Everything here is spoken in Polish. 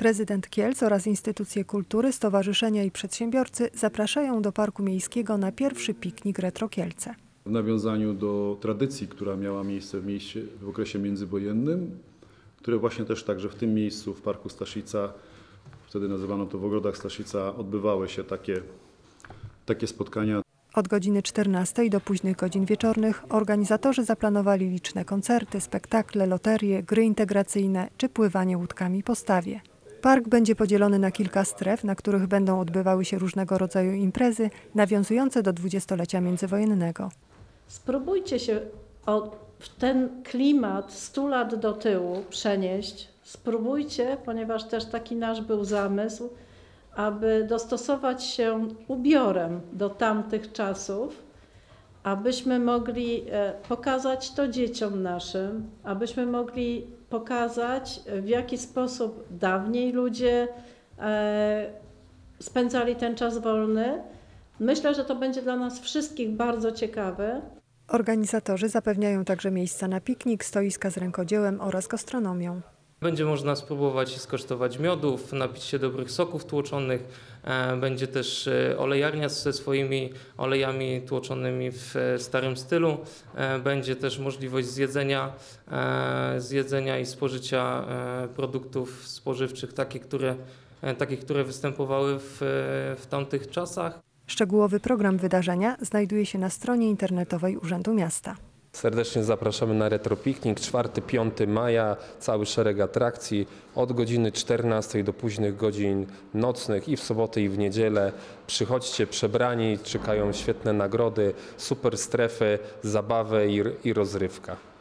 Prezydent Kielc oraz instytucje kultury, stowarzyszenia i przedsiębiorcy zapraszają do Parku Miejskiego na pierwszy piknik Retro Kielce. W nawiązaniu do tradycji, która miała miejsce w okresie międzywojennym, które właśnie też także w tym miejscu, w Parku Staszica, wtedy nazywano to w ogrodach Staszica, odbywały się takie spotkania. Od godziny 14 do późnych godzin wieczornych organizatorzy zaplanowali liczne koncerty, spektakle, loterie, gry integracyjne czy pływanie łódkami po Stawie. Park będzie podzielony na kilka stref, na których będą odbywały się różnego rodzaju imprezy nawiązujące do dwudziestolecia międzywojennego. Spróbujcie się w ten klimat 100 lat do tyłu przenieść. Spróbujcie, ponieważ też taki nasz był zamysł, aby dostosować się ubiorem do tamtych czasów, abyśmy mogli pokazać to dzieciom naszym, abyśmy mogli pokazać, w jaki sposób dawniej ludzie spędzali ten czas wolny. Myślę, że to będzie dla nas wszystkich bardzo ciekawe. Organizatorzy zapewniają także miejsca na piknik, stoiska z rękodziełem oraz gastronomią. Będzie można spróbować skosztować miodów, napić się dobrych soków tłoczonych. Będzie też olejarnia ze swoimi olejami tłoczonymi w starym stylu. Będzie też możliwość zjedzenia i spożycia produktów spożywczych, takie, które występowały w tamtych czasach. Szczegółowy program wydarzenia znajduje się na stronie internetowej Urzędu Miasta. Serdecznie zapraszamy na Retro Piknik 4-5 maja, cały szereg atrakcji od godziny 14 do późnych godzin nocnych i w sobotę i w niedzielę. Przychodźcie przebrani, czekają świetne nagrody, super strefy, zabawy i rozrywka.